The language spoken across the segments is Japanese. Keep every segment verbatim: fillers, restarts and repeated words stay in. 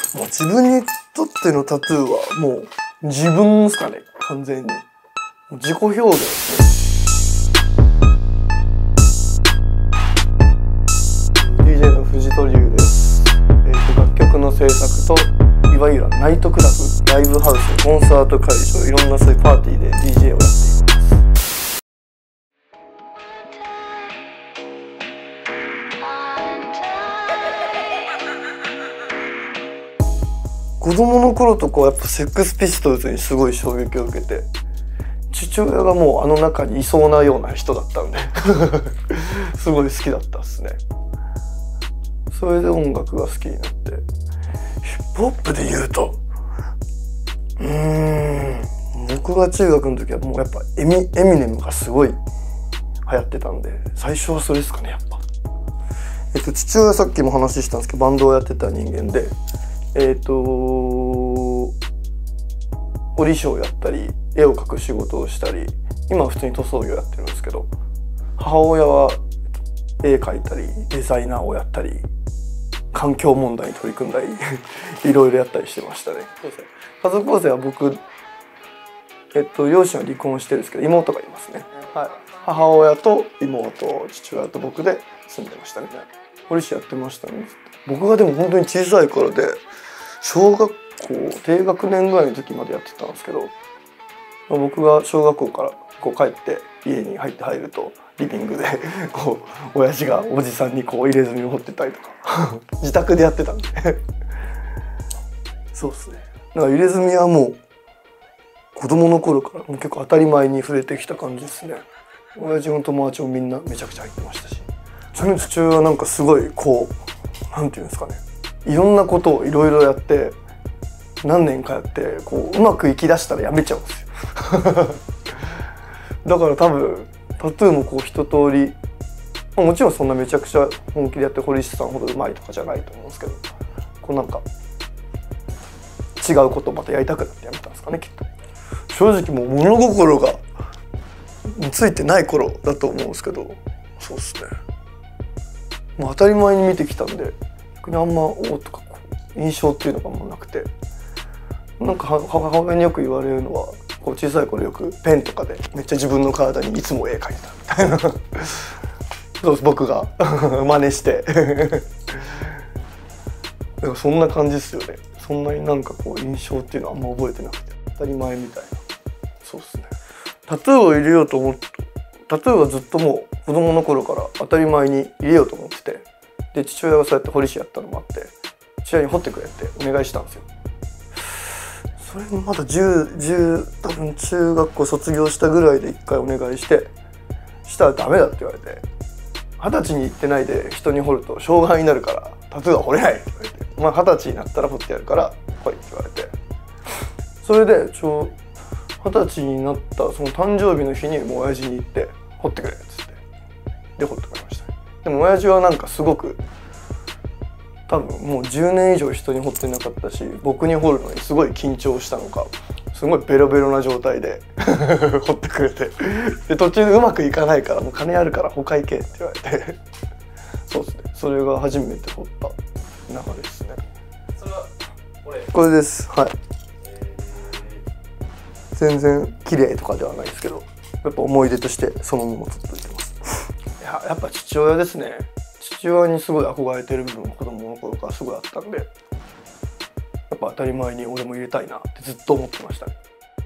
もう自分にとってのタトゥーはもう自分ですかね、完全に。自己表現ですね。ディージェー の藤戸龍です。えー、と楽曲の制作といわゆるナイトクラブ、ライブハウス、コンサート会場、いろんなそういうパーティーで ディージェー をやっています。子供の頃とかはやっぱセックスピストルズにすごい衝撃を受けて、父親がもうあの中にいそうなような人だったんですごい好きだったっすね。それで音楽が好きになって、ヒップホップで言うとうーん僕が中学の時はもうやっぱエミ、エミネムがすごい流行ってたんで、最初はそれですかね。やっぱえっと父親はさっきも話したんですけどバンドをやってた人間で、えっと彫り師をやったり絵を描く仕事をしたり、今は普通に塗装業やってるんですけど、母親は絵描いたりデザイナーをやったり環境問題に取り組んだりいろいろやったりしてましたね。家族構成は僕、えっと、両親は離婚してるんですけど妹がいますね。はい、母親と妹、父親と僕で住んでましたね。彫り師やってましたね。僕がでも本当に小さい頃で小学校低学年ぐらいの時までやってたんですけど、僕が小学校からこう帰って家に入って入るとリビングでこう親父がおじさんにこう入れ墨を彫ってたりとか自宅でやってたんでそうですね。だから入れ墨はもう子供の頃からもう結構当たり前に触れてきた感じですね。親父の友達もみんなめちゃくちゃ入ってましたし、ちなみに父親はなんかすごいこうなんていうんですかね、いろんなことをいろいろやって何年かやってこううまくいきだしたらやめちゃうんですよだから多分タトゥーもこう一通り、まあ、もちろんそんなめちゃくちゃ本気でやって彫り師さんほどうまいとかじゃないと思うんですけど、こうなんか違うことをまたやりたくなってやめたんですかね、きっと。正直もう物心がついてない頃だと思うんですけど、そうですね、まあ、当たり前に見てきたんで逆にあんまおとかこう印象っていうのがもうなくて、なんか母親によく言われるのはこう小さい頃よくペンとかでめっちゃ自分の体にいつも絵描いてたみたいなそう僕が真似してでもそんな感じですよね。そんなになんかこう印象っていうのはあんま覚えてなくて当たり前みたいな。そうですね。タトゥーを入れようと思ってタトゥーはずっともう子供の頃から当たり前に入れようと思ってて、で父親がそうやって彫り師やったのもあって父親に彫ってくれってお願いしたんですよ。それもまだじゅう、じゅう多分中学校卒業したぐらいで一回お願いしてしたらダメだって言われて、二十歳に行ってないで人に彫ると障害になるからタトゥーは彫れないって言われて、まあ二十歳になったら彫ってやるから来いって言われて、それでちょ二十歳になったその誕生日の日にもう親父に行って彫ってくれっつってで彫ってくれましたね。でも親父はなんかすごく多分もうじゅうねん以上人に彫ってなかったし、僕に彫るのにすごい緊張したのかすごいベロベロな状態で彫ってくれて、で途中でうまくいかないからもう金あるから他行けって言われてそうですね、それが初めて彫った中ですね。 それはこれこれです。はい、全然綺麗とかではないですけどやっぱ思い出としてそのまま撮っといてますいや、やっぱ父親ですね。父親にすごい憧れてる部分が子供の頃からすごいあったんで、やっぱ当たり前に俺も入れたいなってずっと思ってましたね。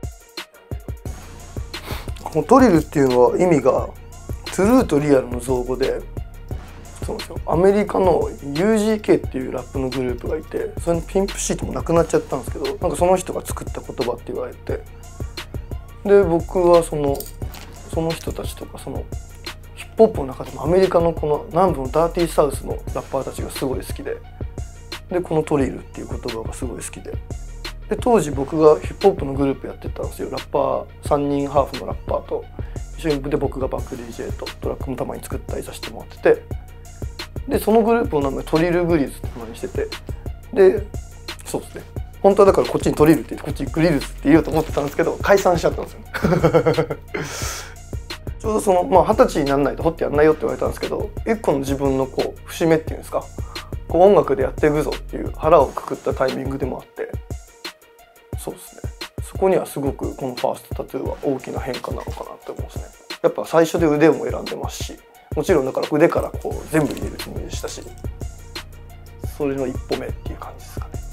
このトリルっていうのは意味がトゥルーとリアルの造語で、そうなんですよ、アメリカの ユージーケー っていうラップのグループがいて、それのピンプシートもなくなっちゃったんですけど、なんかその人が作った言葉って言われて、で僕はそのその人たちとかそのヒップホップの中でもアメリカのこの南部のダーティーサウスのラッパーたちがすごい好きで、でこのトリルっていう言葉がすごい好きで、で当時僕がヒップホップのグループやってたんですよ。ラッパーさんにんハーフのラッパーと一緒にで僕がバック ディージェー とトラックもたまに作ったりさせてもらってて、でそのグループの名前トリルグリルズって名前にしてて、でそうですね、本当はだからこっちにトリルって言ってこっちにグリルズって言おうと思ってたんですけど解散しちゃったんですよちょうどそのまあ二十歳にならないと彫ってやんないよって言われたんですけど、一個の自分のこう節目っていうんですかこう音楽でやっていくぞっていう腹をくくったタイミングでもあって、そうですね、そこにはすごくこのファーストタトゥーは大きな変化なのかなって思うんですね。やっぱ最初で腕も選んでますし、もちろんだから腕からこう全部入れるつもりでしたし、それの一歩目っていう感じですかね。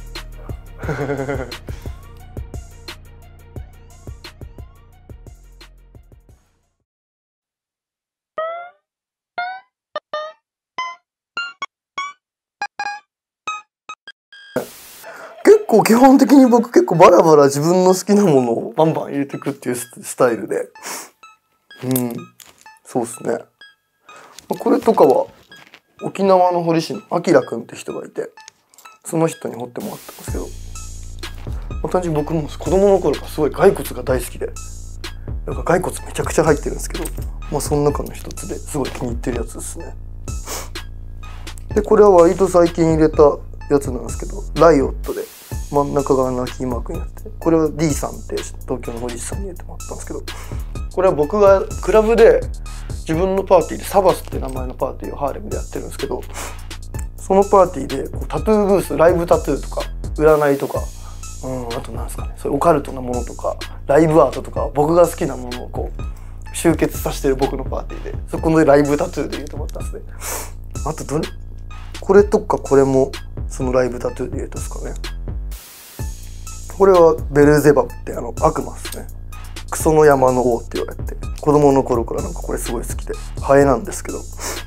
結構基本的に僕結構バラバラ自分の好きなものをバンバン入れていくっていうスタイルで、うん、そうですね。これとかは沖縄の彫り師のあきらくんって人がいて、その人に彫ってもらったんですけど、まあ、単純に僕も子供の頃からすごい骸骨が大好きで、なんか骸骨めちゃくちゃ入ってるんですけど、まあその中の一つですごい気に入ってるやつですね。でこれは割と最近入れたやつなんですけど、ライオットで真ん中がラッキーマークになって、これは D さんって東京の彫り師さんに入れてもらったんですけど、これは僕がクラブで自分のパーティーでサバスって名前のパーティーをハーレムでやってるんですけど、そのパーティーでこうタトゥーブース、ライブタトゥーとか占いとか、うん、あとなんですかね、そういうオカルトなものとかライブアートとか僕が好きなものをこう集結させてる僕のパーティーで、そこのライブタトゥーで入れてもらったんですね。あとどれこれとかこれもそのライブタトゥーで入れたんですかね。これはベルゼバブってあの悪魔ですね。クソの山の王って言われて、子供の頃からなんかこれすごい好きで、ハエなんですけど。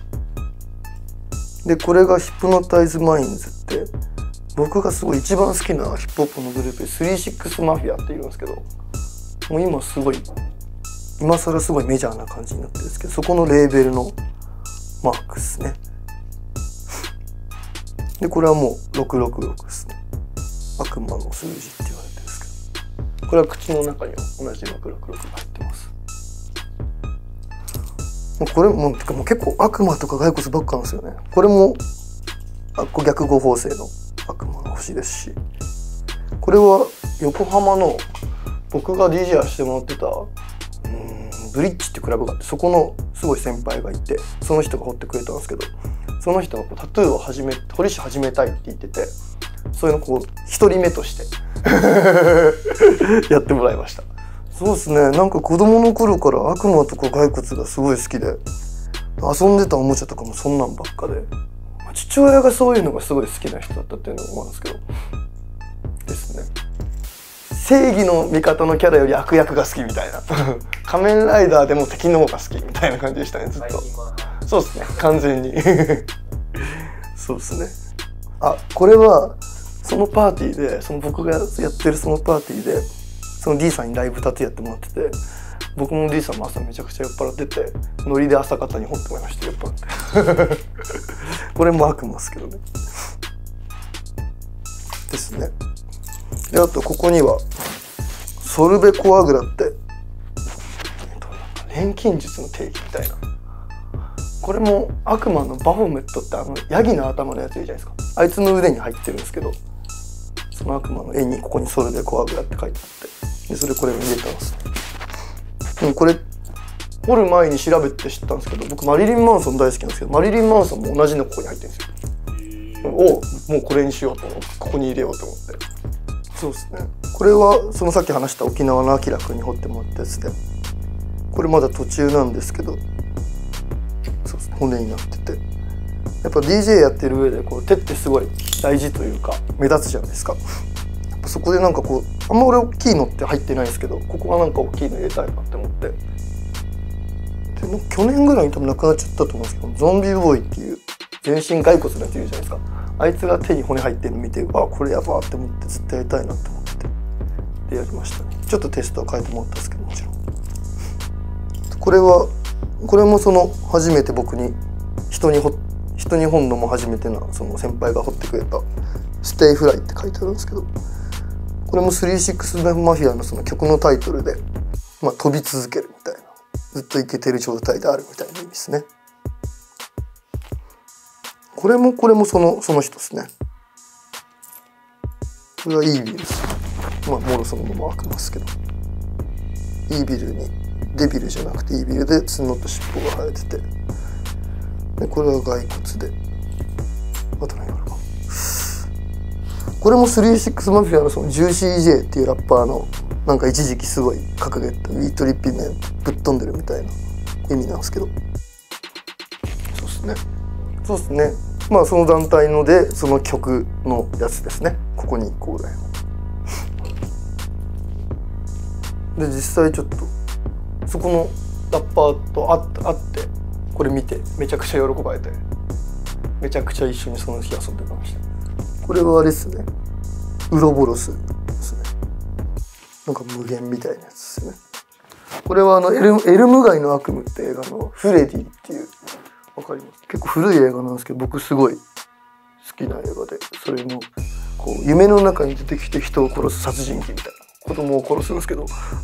でこれがヒプノタイズマインズって、僕がすごい一番好きなヒップホップのグループでスリーシックスマフィアっていうんですけど、もう今すごい今更すごいメジャーな感じになってるんですけど、そこのレーベルのマークですね。でこれはもうろくろくろくですね。悪魔の数字って言われてるんですけど、これは口の中には同じろくろくろくが入ってます。もうこれもうてかもう結構悪魔とか骸骨ばっかなんですよね。これもあこ逆五芒星の悪魔の星ですし、これは横浜の僕が ディージェー やしてもらってたうんブリッジってクラブがあって、そこのすごい先輩がいて、その人が彫ってくれたんですけど、その人がこうタトゥーを始め彫り師始めたいって言ってて、そういうのこう一人目としてやってもらいました。そうですね、なんか子供の頃から悪魔とか骸骨がすごい好きで、遊んでたおもちゃとかもそんなんばっかで、父親がそういうのがすごい好きな人だったっていうのも思うんですけどですね。正義の味方のキャラより悪役が好きみたいな仮面ライダーでも敵の方が好きみたいな感じでしたね、ずっと。そうですね、完全にそうですね。あ、これはそのパーティーで、その僕がやってるそのパーティーでその D さんにライブタトゥーやってもらってて、僕も D さんも朝めちゃくちゃ酔っ払ってて、ノリで朝方に掘ってもらいました、酔っ払ってこれも悪魔ですけどねですね。であとここにはソルベコアグラって、錬金術の定義みたいな、これも悪魔のバフォメットってあのヤギの頭のやついるじゃないですか、あいつの腕に入ってるんですけど、その悪魔の絵にここにソルベコアグラって書いてあって、でそれこれを入れたんです。でもこれ掘る前に調べて知ったんですけど、僕マリリン・マンソン大好きなんですけど、マリリン・マンソンも同じのここに入ってるんですよ。をもうこれにしようと思って、ここに入れようと思って。そうですね、これはそのさっき話した沖縄のあきらくんに彫ってもらったやつで、これまだ途中なんですけど、そうですね、骨になってて、やっぱ ディージェー やってる上でこう手ってすごい大事というか目立つじゃないですか。やっぱそこでなんかこうあんま俺大きいのって入ってないですけど、ここはなんか大きいの入れたいなって思って、でも去年ぐらいに多分なくなっちゃったと思うんですけど、ゾンビボーイっていう全身骸骨のやついるじゃないですか、あいつが手に骨入ってるの見て、あこれやばーって思ってずっとやりたいなって思ってでやりましたね。ちょっとテストは変えてもらったんですけど、もちろんこれはこれもその初めて僕に人にほ人に本のも初めてなその先輩が彫ってくれた「ステイフライ」って書いてあるんですけど、これもスリーシックスマフィアのその曲のタイトルで、まあ、飛び続けるみたいな、ずっとイケてる状態であるみたいな意味ですね。これもこれもそのその人ですね。これはイービルです。まあもろそのまま悪魔ですけど、イービルにデビルじゃなくてイービルで角と尻尾が生えてて、でこれは骸骨で、あと何があるかこれもスリーシックスマフィアのその ジューシージェー っていうラッパーのなんか一時期すごい掲げたウィートリッピーメンぶっ飛んでるみたいな意味なんですけど、そうですねそうですねまあその団体のでその曲のやつですね。ここに行こうだよで実際ちょっとそこのラッパーと会ってこれ見てめちゃくちゃ喜ばれて、めちゃくちゃ一緒にその日遊んでました。これはあれですね、ウロボロスですね。なんか無限みたいなやつですね。これはあのエルエルム街の悪夢って映画のフレディっていう、わかります？結構古い映画なんですけど僕すごい好きな映画で、それのこう夢の中に出てきて人を殺す殺人鬼みたいな、子供を殺すんですけど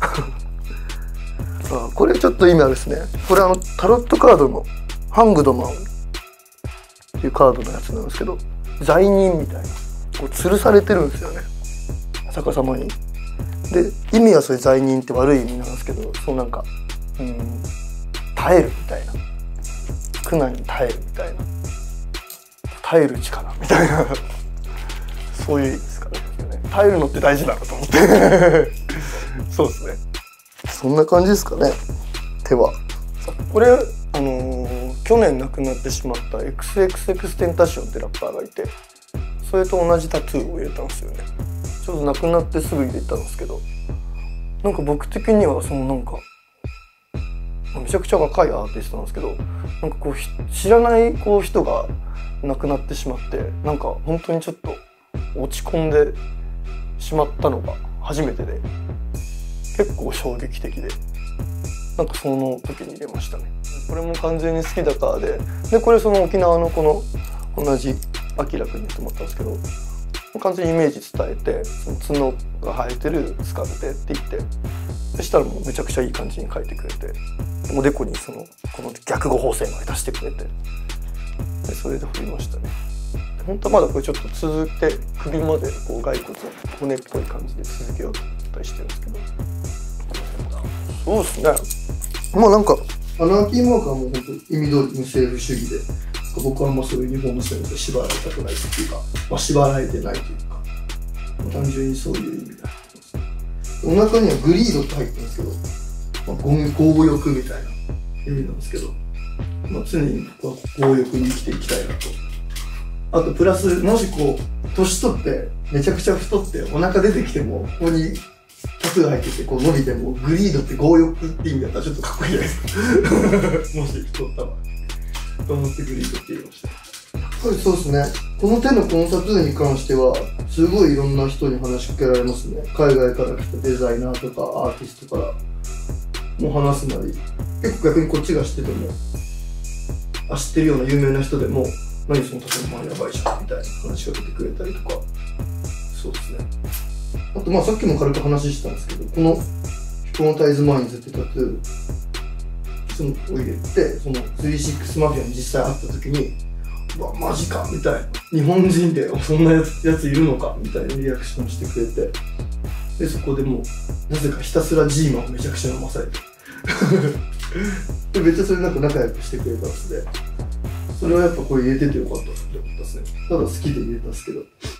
あこれちょっと意味あるですね。これあのタロットカードのハングドマンっていうカードのやつなんですけど、罪人みたいなこう吊るされてるんですよね、逆さまに。で意味はそれ罪人って悪い意味なんですけど、そうなんかうん耐えるみたいな、苦難に耐えるみたいな、耐える力みたいなそういう意味ですかね。耐えるのって大事だなと思ってそうですね、そんな感じですかね。手はこれあのー、去年亡くなってしまった エックスエックスエクステンタションってラッパーがいて、それと同じタトゥーを入れたんですよね。ちょっと亡くなってすぐ入れたんですけど、なんか僕的にはそのなんかめちゃくちゃ若いアーティストなんですけど、なんかこう知らないこう人が亡くなってしまって、なんか本当にちょっと落ち込んでしまったのが初めてで、結構衝撃的で、なんかその時に入れましたね。これも完全に好きだからで、でこれその沖縄のこの同じアキラ君に泊まったんですけど、完全にイメージ伝えて、その角が生えてるスカルテって言って、そしたらもうめちゃくちゃいい感じに描いてくれて、おでこにそのこの逆五縫線まで出してくれて、でそれで振りましたね。本当はまだこれちょっと続けて首までこう骸骨骨っぽい感じで続けようと思ったりしてるんですけど、そうですね。まあなんかアナーキーマークはもう本当に意味通り無政府主義で、僕はあんまそういう日本の線で縛られたくないっていうか、まあ、縛られてないというか、単純にそういう意味だと思います。お腹にはグリードって入ってるんですけど、まあ、強欲みたいな意味なんですけど、まあ、常に僕は強欲に生きていきたいなと。あとプラスもしこう年取ってめちゃくちゃ太ってお腹出てきてもここにタトゥー入っててこう伸びてもグリードって強欲って意味だったらちょっとかっこいいじゃないですかもし太った場合と思ってグリードって言いました。やっぱりそうですね。この手のこのタトゥーに関してはすごいいろんな人に話しかけられますね。海外から来たデザイナーとかアーティストからもう話すなり、結構逆にこっちが知っててもあ知ってるような有名な人でも何そのタトゥーもやばいじゃんみたいな話しかけてくれたりとか、そうですね。あとまあさっきも軽く話したんですけど、このヒプノタイズマインズってタトゥーを入れて、そのスリーシックスマフィアに実際会った時にうわマジかみたいな、日本人でそんなやつやついるのかみたいなリアクションしてくれて、でそこでもうなぜかひたすらジーマンをめちゃくちゃ飲まされてでめっちゃそれなんか仲良くしてくれたんですね。それはやっぱこれ入れててよかったって思ったですね。ただ好きで入れたんですけど。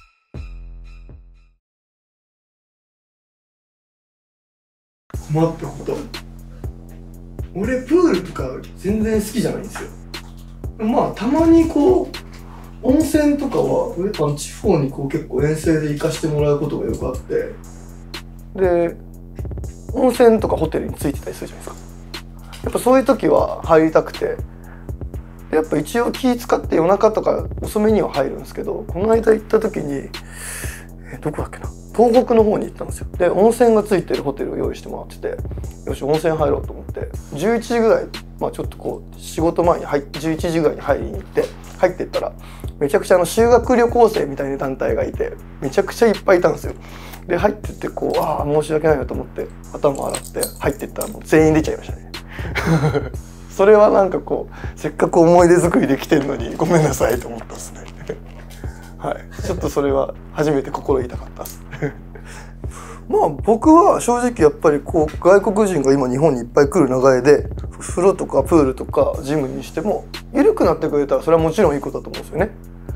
困ったこと、俺プールとか全然好きじゃないんですよ。まあたまにこう温泉とかはやっぱ地方にこう結構遠征で行かしてもらうことがよくあって、で温泉とかホテルについてたりするじゃないですか。やっぱそういう時は入りたくて、やっぱ一応気使って夜中とか遅めには入るんですけど、この間行った時にえどこだっけな、東北の方に行ったんですよ。で温泉がついてるホテルを用意してもらってて、よし温泉入ろうと思ってじゅういちじぐらい、まあちょっとこう仕事前に入ってじゅういちじぐらいに入りに行って入っていったら、めちゃくちゃあの修学旅行生みたいな団体がいてめちゃくちゃいっぱいいたんですよ。で入ってってこうああ申し訳ないなと思って頭洗って入っていったらもう全員出ちゃいましたねそれはなんかこうせっかく思い出作りできてるのにごめんなさいと思ったですねはい、ちょっとそれは初めて心痛かったですまあ僕は正直やっぱりこう外国人が今日本にいっぱい来る流れで、風呂とかプールとかジムにしても緩くなってくれたらそれはもちろんいいことだと思うんですよね。で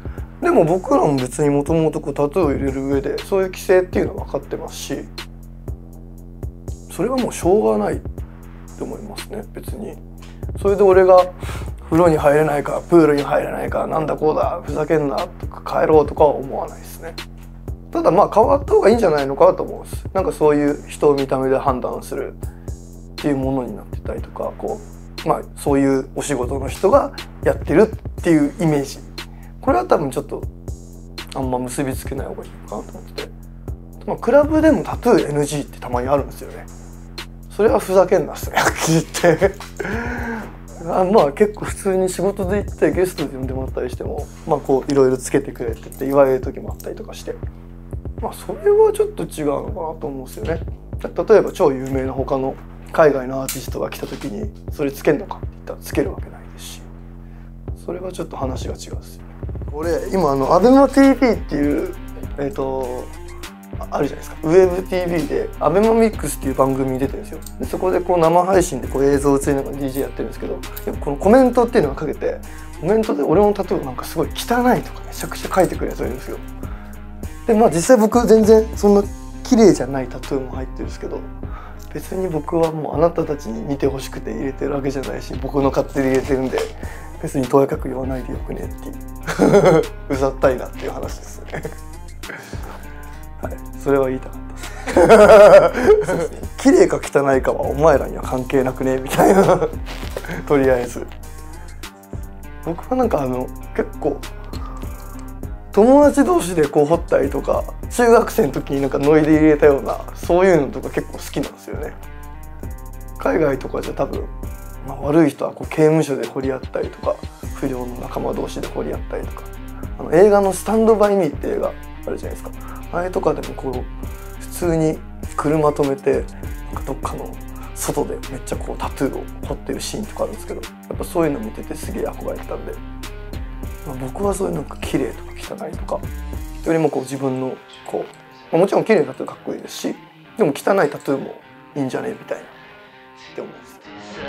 でも僕らも別にもともとタトゥーを入れる上でそういう規制っていうのは分かってますし、それはもうしょうがないと思いますね。別にそれで俺が風呂に入れないかプールに入れないかなんだこうだふざけんなとか帰ろうとかは思わないですね。ただまあ変わった方がいいんじゃないのかと思うんです。なんかそういう人を見た目で判断するっていうものになってたりとか、こうまあそういうお仕事の人がやってるっていうイメージ、これは多分ちょっとあんま結びつけない方がいいのかなと思ってて、まあ、クラブでもタトゥー エヌジー ってたまにあるんですよね。それはふざけんなっすね、はっきり言ってあまあ結構普通に仕事で行ってゲストで呼んでもらったりしてもまあこういろいろつけてくれってって言われる時もあったりとかして、まあそれはちょっと違うのかなと思うんですよね。例えば超有名な他の海外のアーティストが来た時にそれつけんのかって言ったらつけるわけないですし、それはちょっと話が違うんですよ。俺今あのアベマ ティーブイ っていうえっとあるじゃないですか、ウェブ ティーブイ でアベマミックスっていう番組に出てるんですよ。でそこでこう生配信でこう映像を映りながら ディージェー やってるんですけど、このコメントっていうのがかけて、コメントで俺のタトゥーなんかすごい汚いとかめちゃくちゃ書いてくるやつがいるんですよ。でまあ実際僕全然そんな綺麗じゃないタトゥーも入ってるんですけど、別に僕はもうあなたたちに見てほしくて入れてるわけじゃないし、僕の勝手に入れてるんで別にとやかく言わないでよくねっていううざったいなっていう話ですねはい、それは言いたかったです綺麗か汚いかはお前らには関係なくねみたいなとりあえず僕はなんかあの結構友達同士でこう掘ったりとか、中学生の時になんかノイで入れたようなそういうのとか結構好きなんですよね。海外とかじゃ多分、まあ、悪い人はこう刑務所で掘り合ったりとか、不良の仲間同士で掘り合ったりとか、あの映画の「スタンドバイミー」って映画あるじゃないですか。あれとかでもこう普通に車止めてなんかどっかの外でめっちゃこうタトゥーを彫ってるシーンとかあるんですけど、やっぱそういうの見ててすげえ憧れてたんで、まあ、僕はそういうなんか綺麗とか汚いとかよりもこう自分のこう、まあ、もちろん綺麗なタトゥーかっこいいですし、でも汚いタトゥーもいいんじゃねみたいなって思うんです。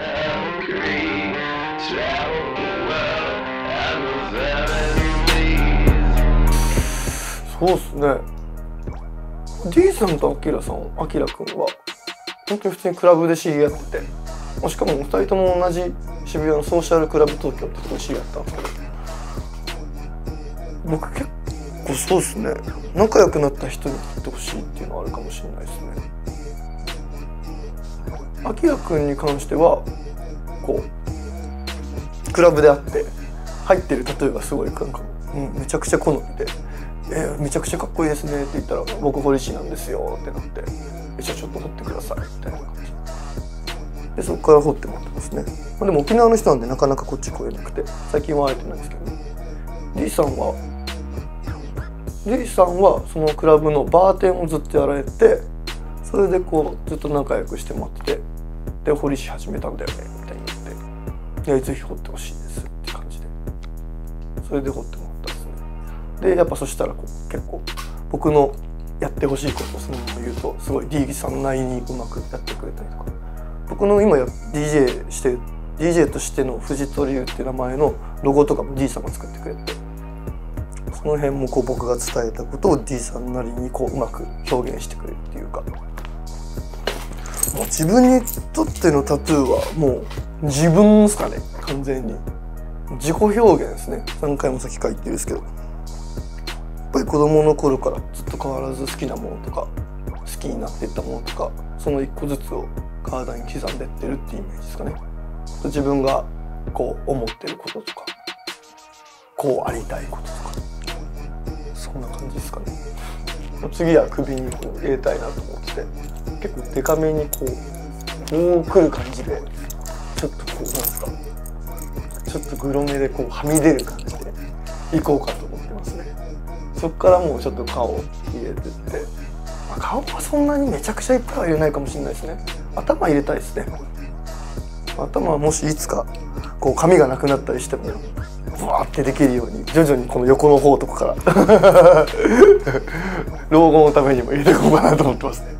そうっすね。D さんとアキラさん、アキラくんは本当に普通にクラブで知り合ってて、しかもふたりとも同じ渋谷のソーシャルクラブ東京ってところで知り合ったんですけど、僕結構そうっすね、仲良くなった人に聞いてほしいっていうのはあるかもしれないですね。アキラくんに関してはこうクラブで会って入ってるタトゥーがすごいなんか、うん、めちゃくちゃ好みで。えー、めちゃくちゃかっこいいですねって言ったら「僕彫り師なんですよ」ってなって「じゃあちょっと彫ってください」みたいな感じで、そこから彫ってもらってますね。まあ、でも沖縄の人なんでなかなかこっち来れなくて最近は会えてないんですけど、ね、D さんは D さんはそのクラブのバーテンをずっとやられて、それでこうずっと仲良くしてもらってて、で彫り師始めたんだよねみたいに言って「いやぜひ彫ってほしいです」って感じで、それで彫ってもらったんですね。でやっぱそしたらこう結構僕のやってほしいことをそのまま言うとすごい D さんなりにうまくやってくれたりとか、僕の今や ディージェー して ディージェー としてのフジトリュウっていう名前のロゴとかも D さんが作ってくれて、その辺もこう僕が伝えたことを D さんなりにこううまく表現してくれるっていうか、もう自分にとってのタトゥーはもう自分ですかね。完全に自己表現ですね。何回も先から言ってるんですけど、やっぱり子供の頃からずっと変わらず好きなものとか好きになっていったものとか、その一個ずつを体に刻んでいってるっていうイメージですかね。自分がこう思ってることとかこうありたいこととか、そんな感じですかね。次は首にこう入れたいなと思ってて、結構デカめにこうこうくる感じで、ちょっとこうなんですか、ちょっとグロめでこうはみ出る感じでいこうかと思ってますね。そこからもうちょっと顔を入れてって、まあ、顔はそんなにめちゃくちゃいっぱいは入れないかもしれないですね。頭入れたいですね。頭はもしいつかこう髪がなくなったりしてもブワーってできるように徐々にこの横の方とかから老後のためにも入れていこうかなと思ってますね。